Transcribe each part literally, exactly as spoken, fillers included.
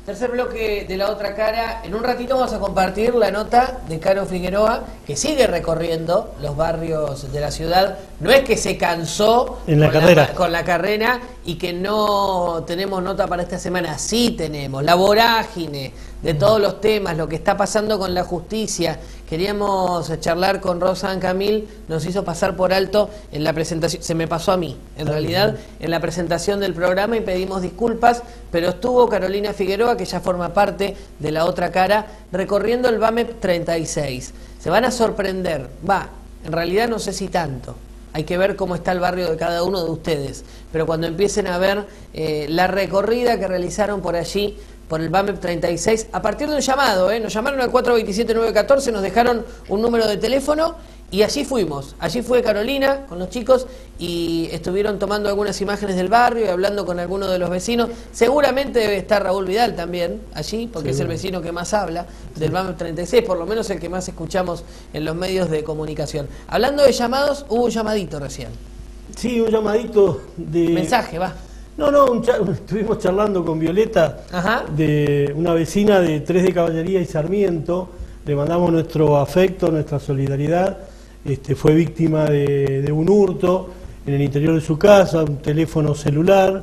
Tercer bloque de La Otra Cara. En un ratito vamos a compartir la nota de Caro Figueroa, que sigue recorriendo los barrios de la ciudad. No es que se cansó en la con, carrera. La, con la carrera y que no tenemos nota para esta semana. Sí tenemos la vorágine de todos los temas, lo que está pasando con la justicia. Queríamos charlar con Rosa Camil, nos hizo pasar por alto en la presentación, se me pasó a mí, en realidad, en la presentación del programa, y pedimos disculpas, pero estuvo Carolina Figueroa, que ya forma parte de La Otra Cara, recorriendo el BAMEP treinta y seis. Se van a sorprender, va, en realidad no sé si tanto. Hay que ver cómo está el barrio de cada uno de ustedes, pero cuando empiecen a ver eh, la recorrida que realizaron por allí, por el BAMEP treinta y seis, a partir de un llamado, ¿eh? Nos llamaron al cuatro dos siete nueve uno cuatro, nos dejaron un número de teléfono y allí fuimos. Allí fue Carolina con los chicos y estuvieron tomando algunas imágenes del barrio y hablando con algunos de los vecinos. Seguramente debe estar Raúl Vidal también allí, porque sí, es el vecino que más habla del BAMEP treinta y seis, por lo menos el que más escuchamos en los medios de comunicación. Hablando de llamados, hubo un llamadito recién. Sí, un llamadito de... Mensaje, va. No, no, un char... estuvimos charlando con Violeta, Ajá. de una vecina de Tres de Caballería y Sarmiento. Le mandamos nuestro afecto, nuestra solidaridad. Este, fue víctima de, de un hurto en el interior de su casa, un teléfono celular.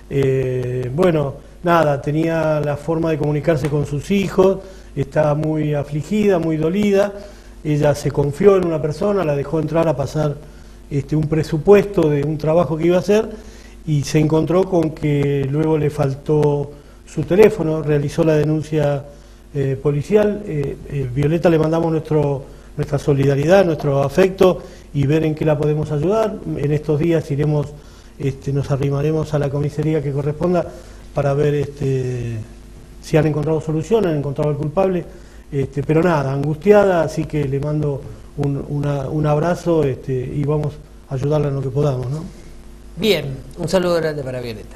Eh, bueno, nada, tenía la forma de comunicarse con sus hijos, estaba muy afligida, muy dolida. Ella se confió en una persona, la dejó entrar a pasar este, un presupuesto de un trabajo que iba a hacer, y se encontró con que luego le faltó su teléfono. Realizó la denuncia eh, policial. Eh, eh, Violeta, le mandamos nuestro, nuestra solidaridad, nuestro afecto, y ver en qué la podemos ayudar. En estos días iremos, este, nos arrimaremos a la comisaría que corresponda para ver este, si han encontrado solución, han encontrado al culpable. Este, pero nada, angustiada, así que le mando un, una, un abrazo este, y vamos a ayudarla en lo que podamos, ¿no? Bien, un saludo grande para Violeta.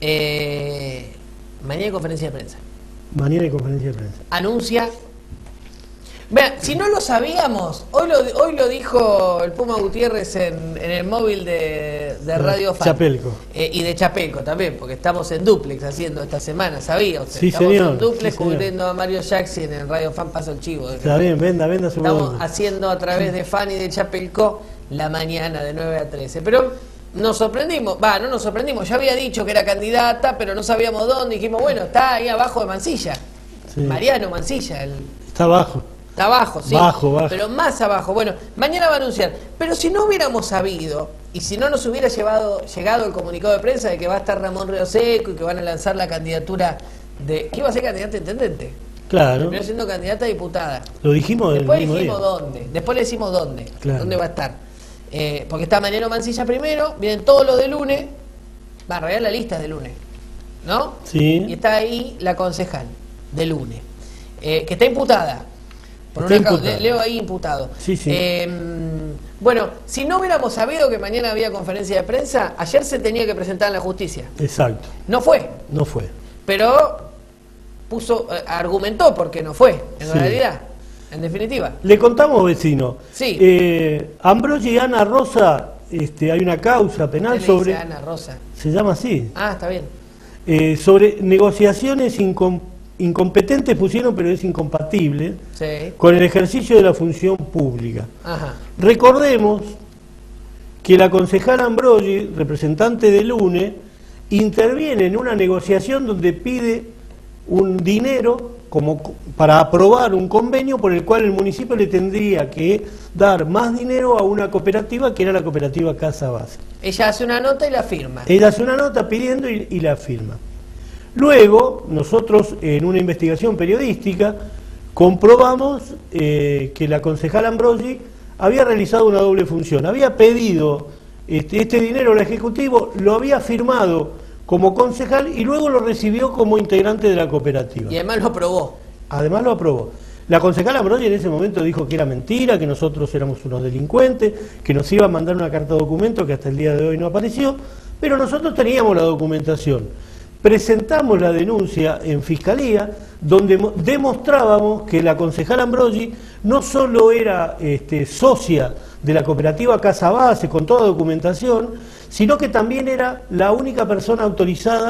Eh, mañana hay conferencia de prensa. Mañana hay conferencia de prensa. Anuncia. Vean, si no lo sabíamos, hoy lo, hoy lo dijo el Puma Gutiérrez en, en el móvil de, de Radio Fan. Chapelco. Eh, y de Chapelco también, porque estamos en duplex haciendo esta semana, ¿sabía usted? Sí, estamos señor, en duplex sí, cubriendo a Mario Jackson en Radio Fan. Paso el chivo. Está bien, venda, venda su Estamos móvil. haciendo a través de Fan y de Chapelco la mañana de nueve a trece. Pero nos sorprendimos, va, no nos sorprendimos, ya había dicho que era candidata, pero no sabíamos dónde. Dijimos, bueno, está ahí abajo de Mansilla. Sí. Mariano Mansilla. El... Está abajo. Está abajo, sí. Bajo, bajo. Pero más abajo. Bueno, mañana va a anunciar. Pero si no hubiéramos sabido, y si no nos hubiera llevado, llegado el comunicado de prensa de que va a estar Ramón Río Seco y que van a lanzar la candidatura de... ¿Qué iba a ser candidata a intendente? Claro. Primero siendo candidata a diputada. Lo dijimos el Después mismo dijimos día. dónde. Después le decimos dónde. Claro. Dónde va a estar. Eh, porque está Mariano Mansilla primero, vienen todos los de lunes, va a regar la lista de lunes, ¿no? Sí. Y está ahí la concejal de lunes, eh, que está imputada. Por está una imputada. Le, leo ahí imputado. Sí, sí. Eh, bueno, si no hubiéramos sabido que mañana había conferencia de prensa, ayer se tenía que presentar en la justicia. Exacto. No fue. No fue. Pero puso, eh, argumentó por qué no fue, en Sí. realidad. En definitiva. Le contamos, vecino. Sí. Eh, Ambrosi y Ana Rosa, este, hay una causa penal sobre... Dice Ana Rosa. Se llama así. Ah, está bien. Eh, sobre negociaciones incom incompetentes pusieron, pero es incompatible, Sí. con el ejercicio de la función pública. Ajá. Recordemos que la concejala Ambrosi, representante del U N E, interviene en una negociación donde pide un dinero como para aprobar un convenio por el cual el municipio le tendría que dar más dinero a una cooperativa que era la cooperativa Casa Base. Ella hace una nota y la firma. Ella hace una nota pidiendo y, y la firma. Luego, nosotros en una investigación periodística comprobamos eh, que la concejala Ambrosi había realizado una doble función. Había pedido este, este dinero al Ejecutivo, lo había firmado como concejal y luego lo recibió como integrante de la cooperativa. Y además lo aprobó. Además lo aprobó. La concejala Ambrosi en ese momento dijo que era mentira, que nosotros éramos unos delincuentes, que nos iba a mandar una carta de documento que hasta el día de hoy no apareció, pero nosotros teníamos la documentación. Presentamos la denuncia en Fiscalía, donde demostrábamos que la concejala Ambrosi no solo era este, socia de la cooperativa Casa Base con toda documentación, sino que también era la única persona autorizada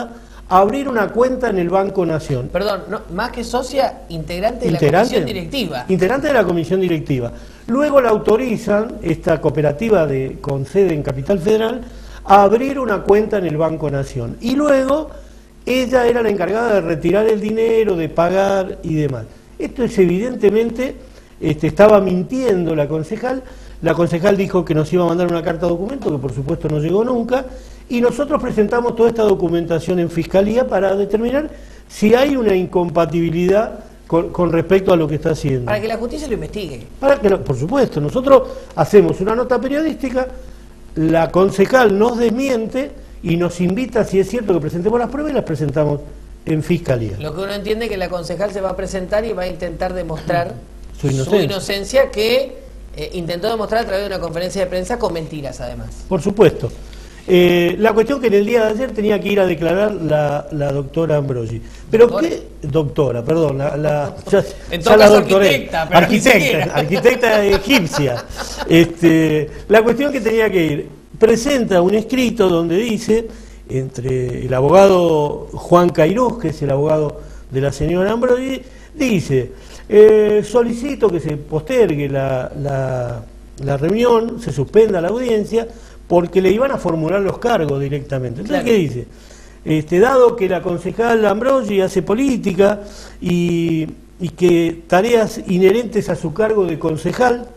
abrir una cuenta en el Banco Nación. Perdón, no, más que socia, integrante de ¿Integrante? la comisión directiva. Integrante de la comisión directiva. Luego la autorizan, esta cooperativa de, con sede en Capital Federal, a abrir una cuenta en el Banco Nación. Y luego ella era la encargada de retirar el dinero, de pagar y demás. Esto es evidentemente, este, estaba mintiendo la concejal. La concejal dijo que nos iba a mandar una carta de documento, que por supuesto no llegó nunca, y nosotros presentamos toda esta documentación en Fiscalía para determinar si hay una incompatibilidad con, con respecto a lo que está haciendo. Para que la justicia lo investigue. Para que, por supuesto, nosotros hacemos una nota periodística, la concejal nos desmiente y nos invita, si es cierto, que presentemos las pruebas y las presentamos en Fiscalía. Lo que uno entiende es que la concejal se va a presentar y va a intentar demostrar su inocencia, su inocencia que eh, intentó demostrar a través de una conferencia de prensa con mentiras, además. Por supuesto. Eh, la cuestión que en el día de ayer tenía que ir a declarar la, la doctora Ambrogi. Pero ¿Doctora? qué doctora, perdón, la, la ya, en todo ya caso la doctoré, arquitecta, pero arquitecta, arquitecta egipcia. Este, la cuestión que tenía que ir, presenta un escrito donde dice, entre el abogado Juan Cairós, que es el abogado de la señora Ambrogi, dice, eh, solicito que se postergue la, la, la reunión, se suspenda la audiencia, porque le iban a formular los cargos directamente. Entonces, claro. ¿Qué dice? Este, dado que la concejal Ambrogi hace política y, y que tareas inherentes a su cargo de concejal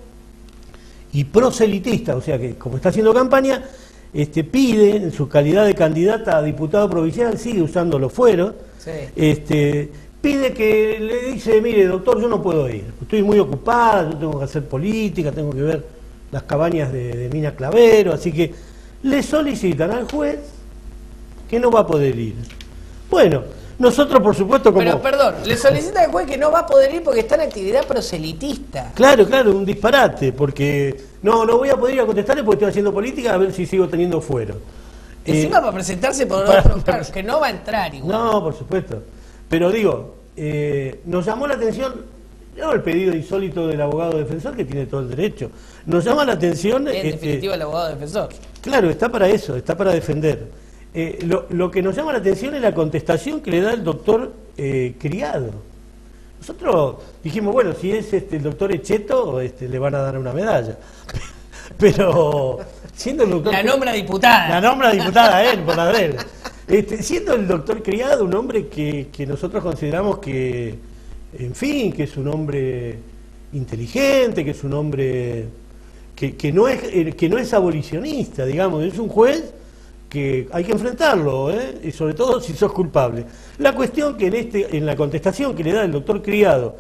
y proselitista, o sea que como está haciendo campaña, este, pide en su calidad de candidata a diputado provincial, sigue usando los fueros, sí. este, pide que le dice, mire doctor, yo no puedo ir, estoy muy ocupada, yo tengo que hacer política, tengo que ver las cabañas de, de Mina Clavero, así que le solicitan al juez que no va a poder ir. Bueno, nosotros por supuesto como... Pero perdón, le solicitan al juez que no va a poder ir porque está en actividad proselitista. Claro, claro, un disparate, porque no, no voy a poder ir a contestarle porque estoy haciendo política a ver si sigo teniendo fuero. Encima eh, para presentarse por para, otros cargos, que no va a entrar igual. No, por supuesto. Pero digo, eh, nos llamó la atención... No, el pedido insólito del abogado defensor, que tiene todo el derecho. Nos llama la atención... En este, definitiva el abogado defensor. Claro, está para eso, está para defender. Eh, lo, lo que nos llama la atención es la contestación que le da el doctor eh, Criado. Nosotros dijimos, bueno, si es este, el doctor Echeto, este, le van a dar una medalla. Pero siendo el doctor... La nombra diputada. La nombra diputada él, por la de él. Este, siendo el doctor Criado un hombre que, que nosotros consideramos que... En fin, que es un hombre inteligente, que es un hombre que, que, no es, que no es abolicionista, digamos, es un juez que hay que enfrentarlo, ¿eh? Y sobre todo si sos culpable. La cuestión que en, este, en la contestación que le da el doctor Criado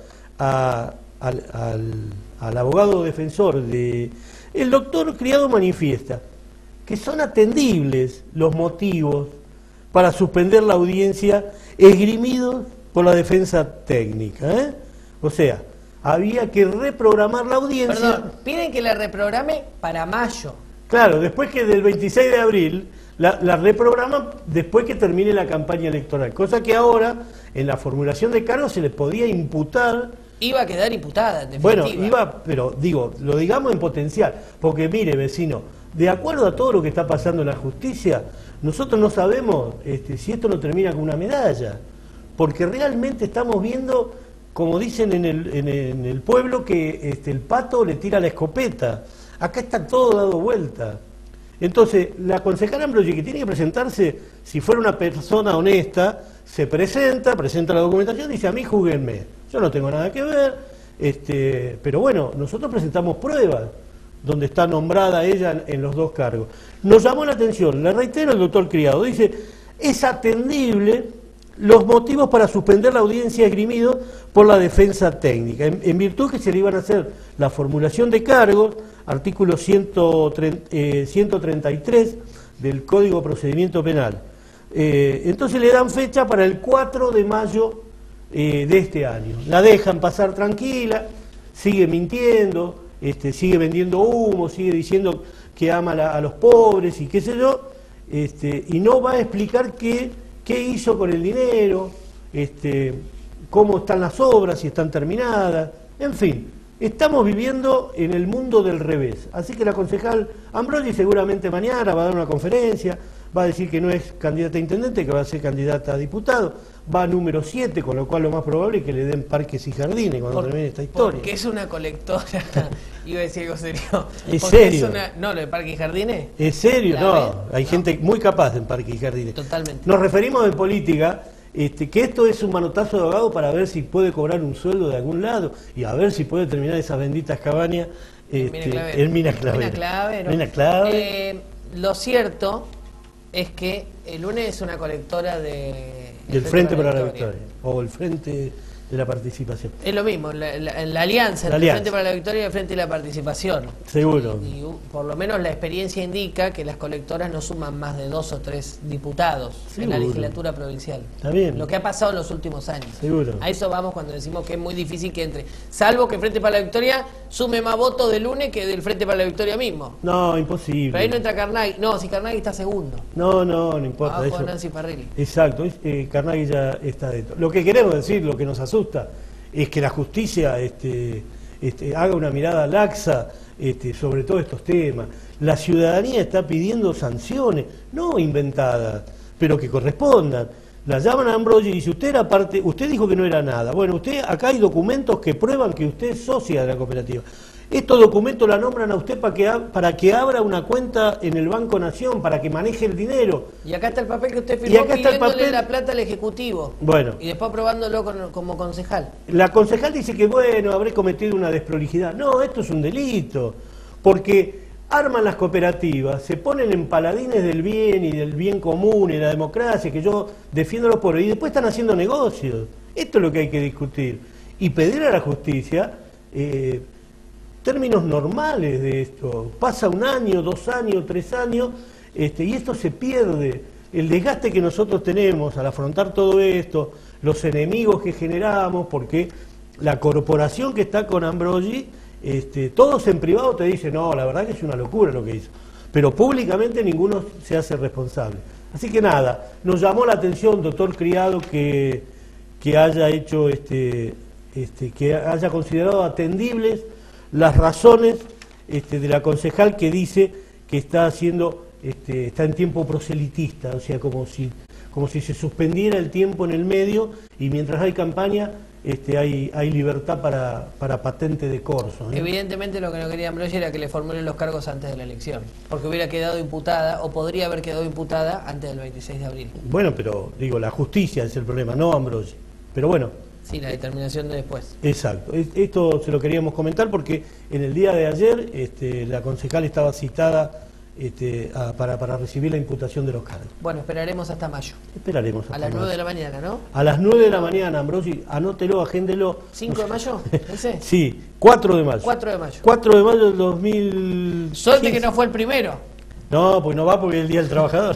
a, al, al, al abogado defensor, de, el doctor Criado manifiesta que son atendibles los motivos para suspender la audiencia esgrimidos por la defensa técnica, ¿eh? O sea, había que reprogramar la audiencia. Perdón, piden que la reprograme para mayo. Claro, después que del veintiséis de abril la, la reprograman después que termine la campaña electoral, cosa que ahora en la formulación de cargos se le podía imputar. Iba a quedar imputada, en definitiva. Bueno, iba, pero digo, lo digamos en potencial, porque mire, vecino, de acuerdo a todo lo que está pasando en la justicia, nosotros no sabemos este, si esto no termina con una medalla. Porque realmente estamos viendo, como dicen en el, en el, en el pueblo, que este, el pato le tira la escopeta. Acá está todo dado vuelta. Entonces, la concejala Ambrogi, que tiene que presentarse, si fuera una persona honesta, se presenta, presenta la documentación y dice, a mí júguenme. Yo no tengo nada que ver, este, pero bueno, nosotros presentamos pruebas donde está nombrada ella en, en los dos cargos. Nos llamó la atención, le reitero el doctor Criado, dice, es atendible los motivos para suspender la audiencia esgrimidos por la defensa técnica, en, en virtud que se le iban a hacer la formulación de cargos, artículo ciento treinta y tres del Código de Procedimiento Penal. Eh, entonces le dan fecha para el cuatro de mayo eh, de este año. La dejan pasar tranquila, sigue mintiendo, este, sigue vendiendo humo, sigue diciendo que ama la, a los pobres y qué sé yo, este, y no va a explicar qué... ¿Qué hizo con el dinero? Este, ¿Cómo están las obras? Si están terminadas. En fin, estamos viviendo en el mundo del revés. Así que la concejal Ambrogi seguramente mañana va a dar una conferencia, va a decir que no es candidata a intendente, que va a ser candidata a diputado, va a número siete, con lo cual lo más probable es que le den parques y jardines cuando Por, termine esta historia. Porque es una colectora, iba a decir algo serio. ¿Es serio? Es una, no, lo de parques y jardines. ¿Es serio? ¿La No, ven? hay no. gente muy capaz en parques y jardines. Totalmente. Nos referimos en política, este, que esto es un manotazo de abogado para ver si puede cobrar un sueldo de algún lado y a ver si puede terminar esas benditas cabañas este, en Mina Clavero. Mina Clavero. Mina Clavero. Eh, lo cierto es que el lunes es una colectora de... del Frente para la Victoria, o el Frente de la Participación. Es lo mismo, la, la, la alianza la entre alianza. el Frente para la Victoria y el Frente de la Participación. Seguro. Y, y por lo menos la experiencia indica que las colectoras no suman más de dos o tres diputados Seguro. en la legislatura provincial. Está bien. Lo que ha pasado en los últimos años. Seguro. A eso vamos cuando decimos que es muy difícil que entre. Salvo que el Frente para la Victoria sume más votos del lunes que del Frente para la Victoria mismo. No, imposible. Pero ahí no entra Carnaghi. No, si Carnaghi está segundo. No, no, no importa. Abajo eso. Nancy Parrilli. Exacto, eh, Carnaghi ya está dentro. Lo que queremos decir, lo que nos asusta, es que la justicia este, este, haga una mirada laxa este, sobre todos estos temas. La ciudadanía está pidiendo sanciones, no inventadas, pero que correspondan. La llaman a Ambrogi y dice, usted era parte, usted dijo que no era nada. Bueno, usted acá hay documentos que prueban que usted es socia de la cooperativa. Estos documentos la nombran a usted para que, para que abra una cuenta en el Banco Nación, para que maneje el dinero. Y acá está el papel que usted Y firmó acá está el pidiéndole papel. la plata al Ejecutivo. Bueno. Y después aprobándolo con, como concejal. La concejal dice que, bueno, habré cometido una desprolijidad. No, esto es un delito. Porque arman las cooperativas, se ponen en paladines del bien y del bien común y de la democracia, que yo defiendo los pobres, y después están haciendo negocios. Esto es lo que hay que discutir. Y pedir a la justicia... Eh, términos normales de esto. Pasa un año, dos años, tres años, este, y esto se pierde. El desgaste que nosotros tenemos al afrontar todo esto, los enemigos que generamos, porque la corporación que está con Ambrogi, este, todos en privado te dicen, no, la verdad que es una locura lo que hizo. Pero públicamente ninguno se hace responsable. Así que nada, nos llamó la atención, doctor Criado, que, que haya hecho, este, este, que haya considerado atendibles las razones este, de la concejal que dice que está haciendo, este, está en tiempo proselitista, o sea, como si, como si se suspendiera el tiempo en el medio y mientras hay campaña este, hay, hay libertad para, para patente de corso, ¿eh? Evidentemente lo que no quería Ambrogi era que le formulen los cargos antes de la elección, porque hubiera quedado imputada, o podría haber quedado imputada antes del veintiséis de abril. Bueno, pero digo, la justicia es el problema, no Ambrogi. Pero bueno. Sí, la determinación de después. Exacto. Esto se lo queríamos comentar porque en el día de ayer este, la concejal estaba citada este, a, para, para recibir la imputación de los cargos. Bueno, esperaremos hasta mayo. Esperaremos hasta A las mayo. nueve de la mañana, ¿no? A las nueve de la mañana, Ambrogi, anótelo, agéndelo. ¿cinco de mayo? ¿Ese? Sí, cuatro de mayo. cuatro de mayo. cuatro de mayo del dos mil... Suerte que no fue el primero. No, pues no va porque es el Día del Trabajador.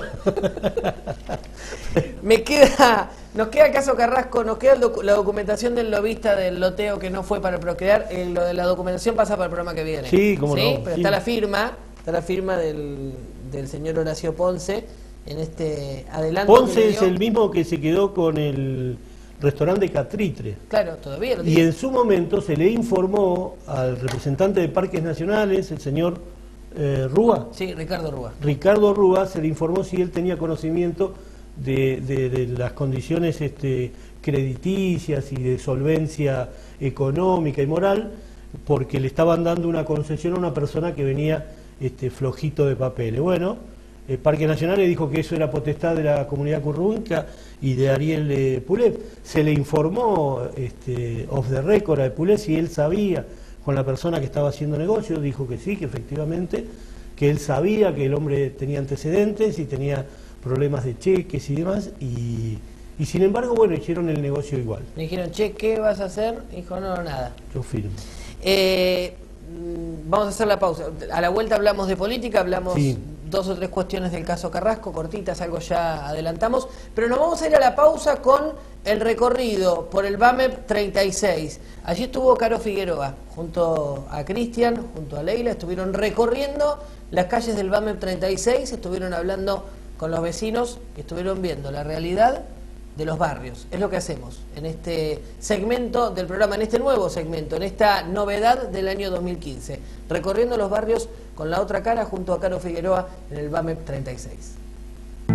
Me queda, nos queda el caso Carrasco, nos queda el docu la documentación del lobista del loteo que no fue para procrear. Eh, lo de la documentación pasa para el programa que viene. Sí, cómo ¿Sí? no. Pero Sí. está la firma, está la firma del, del señor Horacio Ponce en este adelanto. Ponce que le es dio. el mismo que se quedó con el restaurante Catritre. Claro, todavía lo Y en su momento se le informó al representante de Parques Nacionales, el señor eh, Rúa, Sí, Ricardo Rúa. Ricardo Rúa, se le informó si él tenía conocimiento de, de, de las condiciones este, crediticias y de solvencia económica y moral, porque le estaban dando una concesión a una persona que venía este, flojito de papeles. Bueno, el Parque Nacional le dijo que eso era potestad de la comunidad currúnca y de Ariel eh, Pulef. Se le informó este, off the record a Pulef si él sabía con la persona que estaba haciendo negocio, dijo que sí, que efectivamente, que él sabía que el hombre tenía antecedentes y tenía problemas de cheques y demás, y, y sin embargo, bueno, hicieron el negocio igual. Me dijeron, che, ¿qué vas a hacer? Dijo, no, nada. Yo firmo. Eh, vamos a hacer la pausa. A la vuelta hablamos de política, hablamos Sí. dos o tres cuestiones del caso Carrasco, cortitas, algo ya adelantamos, pero nos vamos a ir a la pausa con el recorrido por el BAMEP treinta y seis. Allí estuvo Caro Figueroa, junto a Cristian, junto a Leila, estuvieron recorriendo las calles del BAMEP treinta y seis, estuvieron hablando con los vecinos, estuvieron viendo la realidad de los barrios. Es lo que hacemos en este segmento del programa, en este nuevo segmento, en esta novedad del año dos mil quince, recorriendo los barrios con la otra cara junto a Caro Figueroa en el BAMEP treinta y seis.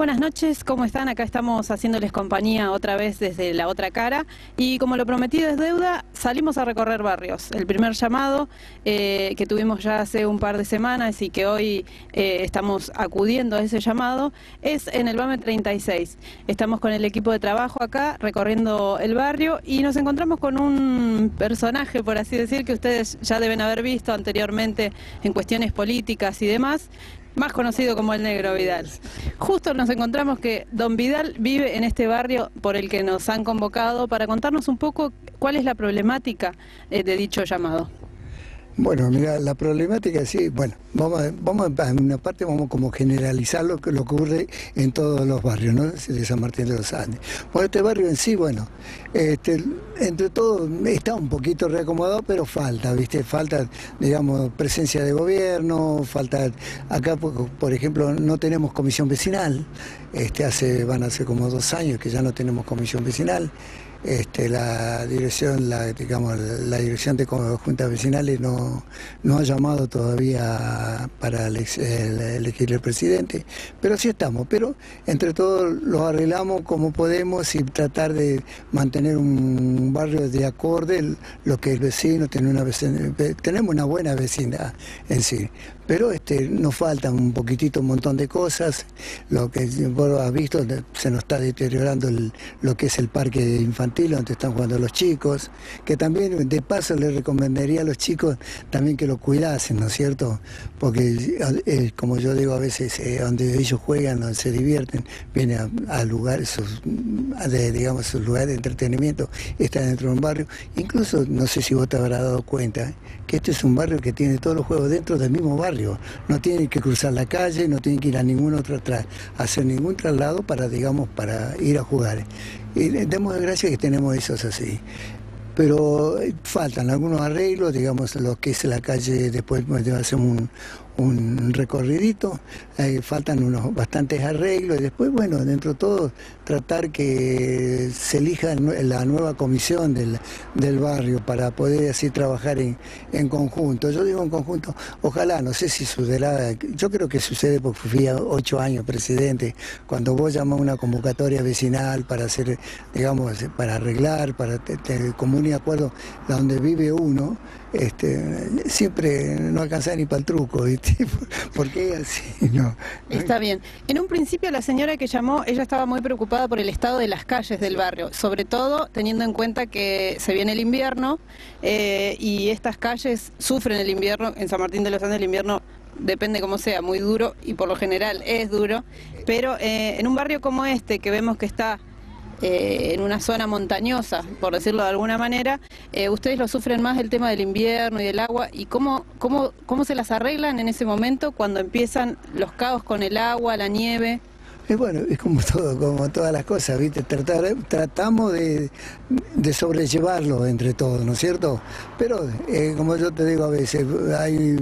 buenas noches, ¿cómo están? Acá estamos haciéndoles compañía otra vez desde la otra cara y como lo prometido es deuda, salimos a recorrer barrios. El primer llamado eh, que tuvimos ya hace un par de semanas y que hoy eh, estamos acudiendo a ese llamado es en el BAME treinta y seis. Estamos con el equipo de trabajo acá recorriendo el barrio y nos encontramos con un personaje, por así decir, que ustedes ya deben haber visto anteriormente en cuestiones políticas y demás, más conocido como el Negro Vidal. Justo nos encontramos que don Vidal vive en este barrio por el que nos han convocado para contarnos un poco cuál es la problemática eh, de dicho llamado. Bueno, mira, la problemática sí, bueno, vamos a, vamos a, en una parte vamos como generalizar lo que, lo que ocurre en todos los barrios, ¿no? De San Martín de los Andes. Bueno, este barrio en sí, bueno, este, entre todo está un poquito reacomodado, pero falta, ¿viste? Falta, digamos, presencia de gobierno, falta, acá por, por ejemplo no tenemos comisión vecinal, este, hace, van a ser como dos años que ya no tenemos comisión vecinal. Este, la dirección, la, digamos, la dirección de juntas vecinales no, no ha llamado todavía para elegir el, elegir el presidente, pero sí estamos, pero entre todos lo arreglamos como podemos y tratar de mantener un barrio de acorde, lo que el vecino, tener una vecina, tenemos una buena vecindad en sí. Pero este, nos faltan un poquitito, un montón de cosas. Lo que vos has visto, se nos está deteriorando el, lo que es el parque infantil, donde están jugando los chicos, que también de paso les recomendaría a los chicos también que lo cuidasen, ¿no es cierto? Porque, eh, como yo digo a veces, eh, donde ellos juegan, donde se divierten, vienen a, a lugares, sus, de, digamos, sus lugares de entretenimiento, están dentro de un barrio. Incluso, no sé si vos te habrás dado cuenta, que este es un barrio que tiene todos los juegos dentro del mismo barrio. No tienen que cruzar la calle, no tienen que ir a ningún otro atrás, hacer ningún traslado para, digamos, para ir a jugar. Y demos gracias que tenemos eso así. Pero faltan algunos arreglos, digamos, lo que es la calle, después hacemos un, un recorridito, eh, faltan unos bastantes arreglos, y después, bueno, dentro de todo, tratar que se elija la nueva comisión del, del barrio para poder así trabajar en, en conjunto. Yo digo en conjunto, ojalá, no sé si sucederá, yo creo que sucede porque fui a ocho años presidente, cuando vos llamás a una convocatoria vecinal para hacer, digamos, para arreglar, para tener común y acuerdo donde vive uno, este, siempre no alcanza ni para el truco, ¿viste? Porque así, no. Está bien. En un principio la señora que llamó, ella estaba muy preocupada por el estado de las calles del barrio, sobre todo teniendo en cuenta que se viene el invierno eh, y estas calles sufren el invierno. En San Martín de los Andes el invierno depende cómo sea, muy duro y por lo general es duro, pero eh, en un barrio como este que vemos que está Eh, en una zona montañosa, por decirlo de alguna manera, eh, ustedes lo sufren más el tema del invierno y del agua, y cómo, cómo, cómo se las arreglan en ese momento cuando empiezan los caos con el agua, la nieve. Es bueno, es como todo, como todas las cosas, ¿viste? Tratar, tratamos de, de sobrellevarlo entre todos, ¿no es cierto? Pero, eh, como yo te digo a veces, hay...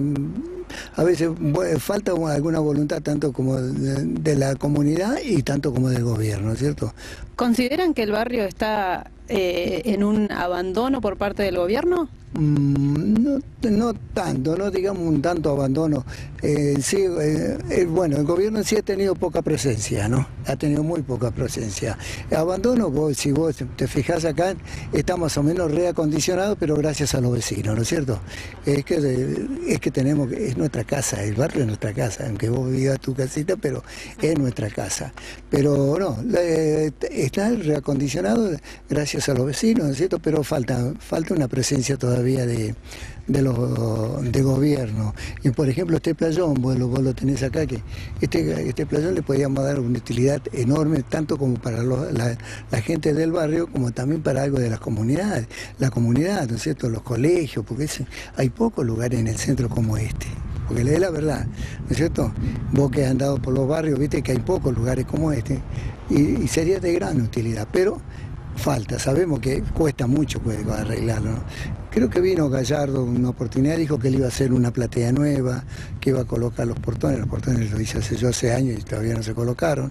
A veces bueno, falta alguna voluntad tanto como de, de la comunidad y tanto como del gobierno, ¿cierto? ¿Consideran que el barrio está eh, en un abandono por parte del gobierno? Mm, no, no tanto, no digamos un tanto abandono. Eh, sí, eh, eh, bueno, el gobierno sí ha tenido poca presencia, ¿no? Ha tenido muy poca presencia. Abandono, vos, si vos te fijás acá, está más o menos reacondicionado, pero gracias a los vecinos, ¿no es cierto? Es que, es que tenemos, es nuestra casa, el barrio es nuestra casa, aunque vos vivas tu casita, pero es nuestra casa. Pero no, eh, está reacondicionado gracias a los vecinos, ¿no es cierto? Pero falta, falta una presencia todavía de, de los de gobierno. Y por ejemplo este playón, vos lo, vos lo tenés acá, que este, este playón le podíamos dar una utilidad enorme, tanto como para los, la, la gente del barrio, como también para algo de las comunidades, la comunidad, ¿no es cierto?, los colegios, porque es, hay pocos lugares en el centro como este. Porque le es la verdad, ¿no es cierto? Vos que has andado por los barrios, viste que hay pocos lugares como este, y, y sería de gran utilidad, pero falta, sabemos que cuesta mucho arreglarlo, ¿no? Creo que vino Gallardo una oportunidad, dijo que él iba a hacer una platea nueva, que iba a colocar los portones, los portones lo hice hace yo hace años y todavía no se colocaron,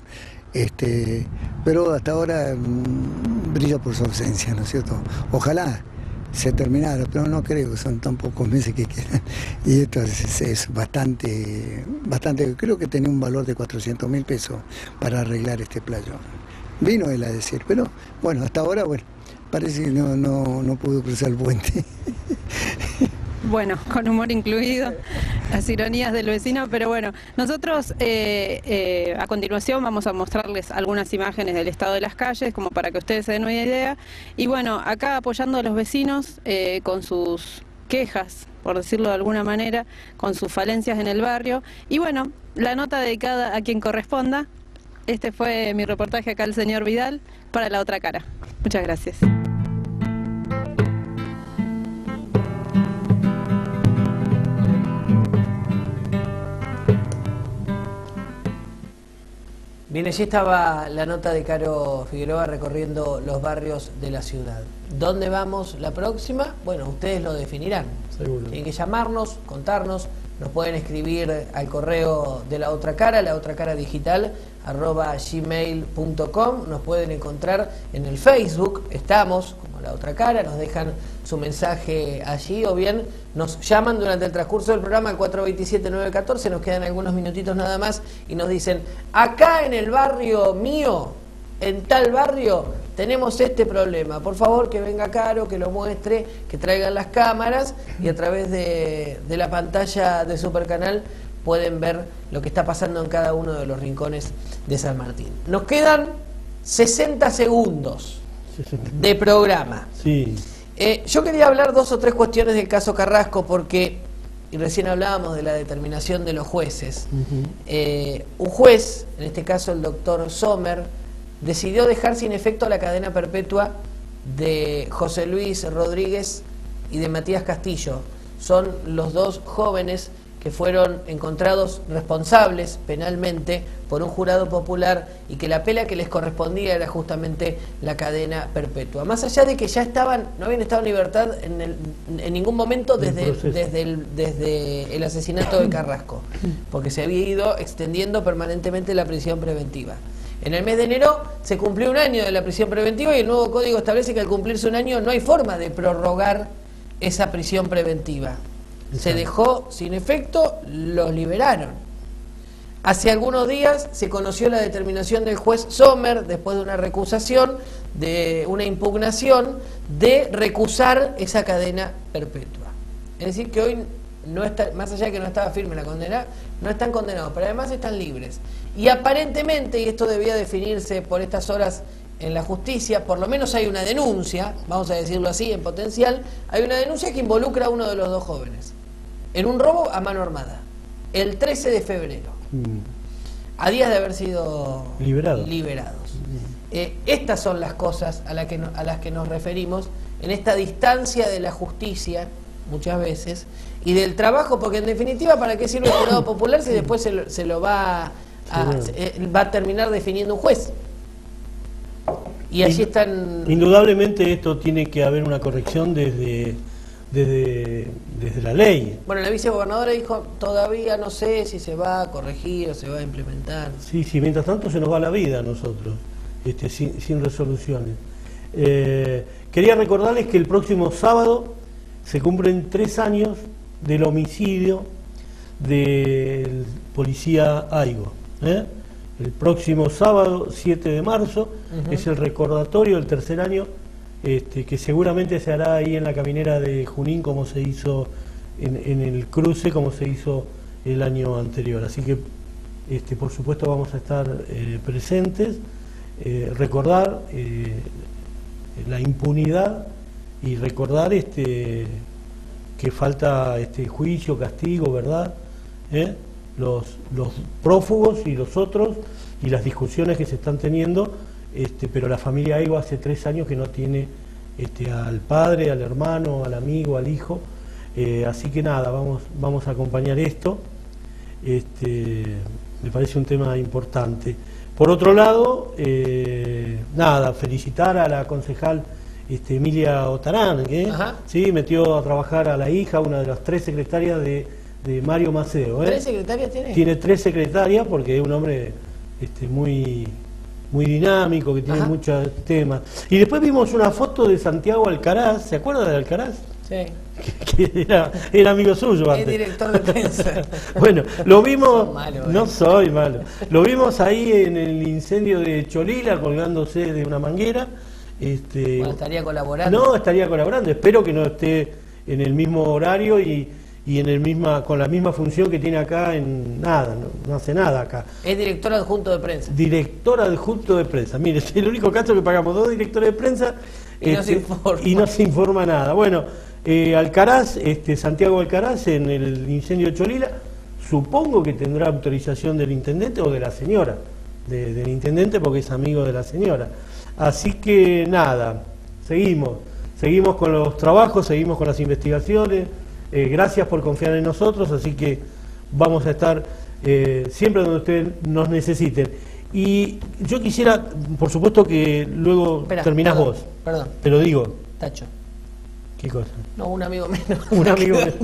este, pero hasta ahora mmm, brilla por su ausencia, ¿no es cierto? Ojalá se terminaron, pero no creo, son tan pocos meses que quedan. Y esto es, es bastante, bastante, creo que tenía un valor de cuatrocientos mil pesos para arreglar este playón. Vino él a decir, pero bueno, hasta ahora, bueno, parece que no, no, no pudo cruzar el puente. Bueno, con humor incluido, las ironías del vecino, pero bueno, nosotros eh, eh, a continuación vamos a mostrarles algunas imágenes del estado de las calles, como para que ustedes se den una idea. Y bueno, acá apoyando a los vecinos eh, con sus quejas, por decirlo de alguna manera, con sus falencias en el barrio. Y bueno, la nota dedicada a quien corresponda. Este fue mi reportaje acá al señor Vidal para La Otra Cara. Muchas gracias. Bien, allí estaba la nota de Caro Figueroa recorriendo los barrios de la ciudad. ¿Dónde vamos la próxima? Bueno, ustedes lo definirán. Seguro. Tienen que llamarnos, contarnos, nos pueden escribir al correo de La Otra Cara, la otra cara digital, arroba gmail punto com, nos pueden encontrar en el Facebook, estamos como La Otra Cara, nos dejan su mensaje allí o bien nos llaman durante el transcurso del programa al cuatro dos siete, nueve uno cuatro, nos quedan algunos minutitos nada más y nos dicen, acá en el barrio mío, en tal barrio, tenemos este problema, por favor que venga Caro, que lo muestre, que traigan las cámaras y a través de, de la pantalla de Supercanal pueden ver lo que está pasando en cada uno de los rincones de San Martín. Nos quedan sesenta segundos de programa. Sí. Eh, yo quería hablar dos o tres cuestiones del caso Carrasco porque, y recién hablábamos de la determinación de los jueces, uh-huh. eh, un juez, en este caso el doctor Sommer, decidió dejar sin efecto la cadena perpetua de José Luis Rodríguez y de Matías Castillo. Son los dos jóvenes que fueron encontrados responsables penalmente por un jurado popular y que la pena que les correspondía era justamente la cadena perpetua. Más allá de que ya estaban, no habían estado en libertad en, el, en ningún momento desde, desde, el, desde el asesinato de Carrasco, porque se había ido extendiendo permanentemente la prisión preventiva. En el mes de enero se cumplió un año de la prisión preventiva y el nuevo código establece que al cumplirse un año no hay forma de prorrogar esa prisión preventiva. Se dejó sin efecto, los liberaron. Hace algunos días se conoció la determinación del juez Sommer, después de una recusación, de una impugnación, de recusar esa cadena perpetua. Es decir, que hoy, no está, más allá de que no estaba firme la condena, no están condenados, pero además están libres. Y aparentemente, y esto debía definirse por estas horas en la justicia, por lo menos hay una denuncia, vamos a decirlo así, en potencial, hay una denuncia que involucra a uno de los dos jóvenes en un robo a mano armada, el trece de febrero, mm. a días de haber sido Liberado. liberados. Mm. Eh, estas son las cosas a, la que no, a las que nos referimos en esta distancia de la justicia, muchas veces, y del trabajo, porque en definitiva, ¿para qué sirve el jurado popular si después se lo, se lo va a, sí, se, va a terminar definiendo un juez? Y allí están... Indudablemente esto tiene que haber una corrección desde... Desde, desde la ley. Bueno, la vicegobernadora dijo, todavía no sé si se va a corregir o se va a implementar. Sí, sí, mientras tanto se nos va la vida a nosotros, este, sin, sin resoluciones. Eh, quería recordarles que el próximo sábado se cumplen tres años del homicidio del policía Aigo. ¿eh? El próximo sábado, siete de marzo, uh-huh. es el recordatorio del tercer año. Este, que seguramente se hará ahí en la caminera de Junín como se hizo en, en el cruce, como se hizo el año anterior. Así que, este, por supuesto, vamos a estar eh, presentes, eh, recordar eh, la impunidad y recordar este, que falta este juicio, castigo, ¿verdad? ¿Eh? Los, los prófugos y los otros y las discusiones que se están teniendo. Este, pero la familia Aigo hace tres años que no tiene este, al padre, al hermano, al amigo, al hijo, eh, así que nada, vamos, vamos a acompañar esto, este, me parece un tema importante. Por otro lado, eh, nada, felicitar a la concejal este, Emilia Otarán, que sí, metió a trabajar a la hija, una de las tres secretarias de, de Mario Maceo. ¿eh? ¿Tres secretarias tiene? Tiene tres secretarias porque es un hombre este, muy... muy dinámico, que tiene Ajá. muchos temas. Y después vimos una foto de Santiago Alcaraz, ¿se acuerda de Alcaraz? Sí. Que, que era, era amigo suyo antes. Es director de prensa. Bueno, lo vimos, malo, no soy malo, lo vimos ahí en el incendio de Cholila colgándose de una manguera. Este, bueno, estaría colaborando. No, estaría colaborando, espero que no esté en el mismo horario y, y en el misma con la misma función que tiene acá en nada, no, no hace nada acá. Es director adjunto de prensa. Director adjunto de prensa, mire, es el único caso que pagamos dos directores de prensa y, este, no, se informa. y no se informa nada. Bueno, eh, Alcaraz, este, Santiago Alcaraz en el incendio de Cholila, supongo que tendrá autorización del intendente o de la señora, de, del intendente porque es amigo de la señora. Así que nada, seguimos, seguimos con los trabajos, seguimos con las investigaciones, eh, gracias por confiar en nosotros, así que vamos a estar eh, siempre donde ustedes nos necesiten. Y yo quisiera, por supuesto que luego Espera, terminás perdón, vos, perdón. te lo digo. Tacho. ¿Qué cosa? No, un amigo menos. Un amigo menos.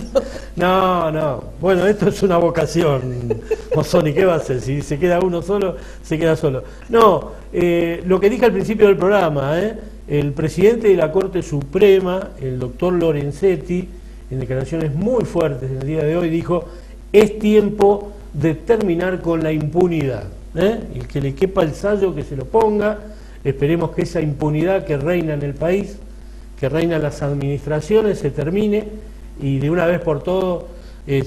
No, no. Bueno, esto es una vocación, Mosoni, ¿qué va a hacer? Si se queda uno solo, se queda solo. No, eh, lo que dije al principio del programa, ¿eh? El presidente de la Corte Suprema, el doctor Lorenzetti, en declaraciones muy fuertes en el día de hoy, dijo, es tiempo de terminar con la impunidad. ¿eh? El que le quepa el sallo, que se lo ponga. Esperemos que esa impunidad que reina en el país, que reina en las administraciones, se termine y de una vez por todo eh,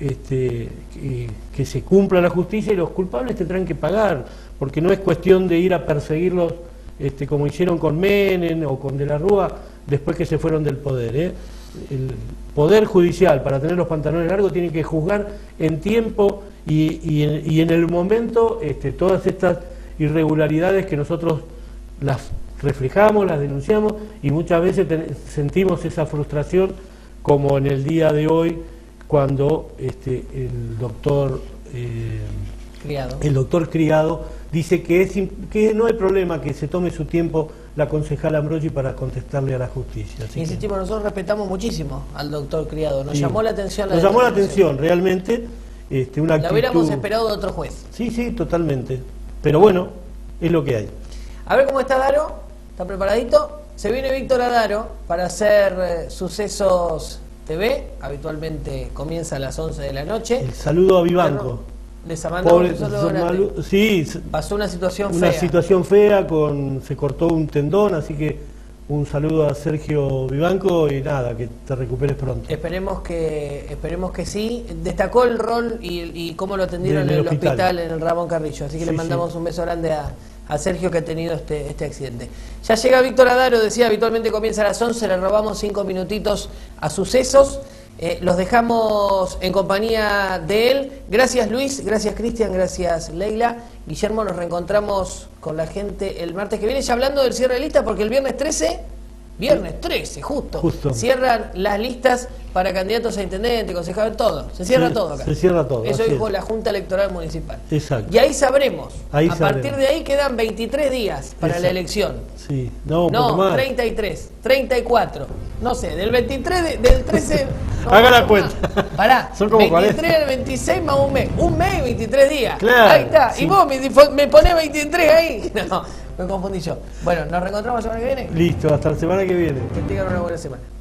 este, que, que se cumpla la justicia y los culpables tendrán que pagar, porque no es cuestión de ir a perseguirlos este, como hicieron con Menem o con De la Rúa después que se fueron del poder. ¿eh? El poder judicial, para tener los pantalones largos, tiene que juzgar en tiempo y, y, en, y en el momento este, todas estas irregularidades que nosotros las reflejamos, las denunciamos y muchas veces ten, sentimos esa frustración, como en el día de hoy cuando este, el doctor eh, Criado. el doctor Criado dice que, es, que no hay problema que se tome su tiempo la concejala Ambrogi para contestarle a la justicia. Así Insistimos, que, nosotros respetamos muchísimo al doctor Criado, nos sí, llamó la atención. La nos llamó la atención, realmente. Este, una la actitud... hubiéramos esperado de otro juez. Sí, sí, totalmente. Pero bueno, es lo que hay. A ver cómo está Daro. ¿Está preparadito? Se viene Víctor Adaro para hacer eh, Sucesos T V. Habitualmente comienza a las once de la noche. El saludo a Vivanco. Les amando un saludo grande. Sí, pasó una situación una fea. situación fea, con se cortó un tendón, así que un saludo a Sergio Vivanco y nada, que te recuperes pronto. Esperemos que esperemos que sí. Destacó el rol y, y cómo lo atendieron en el hospital. hospital en el Ramón Carrillo. Así que sí, le mandamos sí. un beso grande a... a Sergio, que ha tenido este, este accidente. Ya llega Víctor Adaro, decía, habitualmente comienza a las once, le robamos cinco minutitos a Sucesos. Eh, los dejamos en compañía de él. Gracias Luis, gracias Cristian, gracias Leila. Guillermo, nos reencontramos con la gente el martes que viene, ya hablando del cierre de lista, porque el viernes trece, viernes trece, justo, justo. cierran las listas para candidatos a intendente, concejal, todo. Se cierra se, todo acá. Se cierra todo. Eso dijo es. la Junta Electoral Municipal. Exacto. Y ahí sabremos. Ahí a sabremos. partir de ahí quedan veintitrés días para Exacto. la elección. Sí, no, no más. treinta y tres, treinta y cuatro. No sé, del veintitrés, de, del trece. No, haga la cuenta. Pará, son como veintitrés al veintiséis más un mes. Un mes y veintitrés días. Claro. Ahí está. Sí. Y vos me, me ponés veintitrés ahí. No, me confundí yo. Bueno, nos reencontramos la semana que viene. Listo, hasta la semana que viene. Que tengan una buena semana.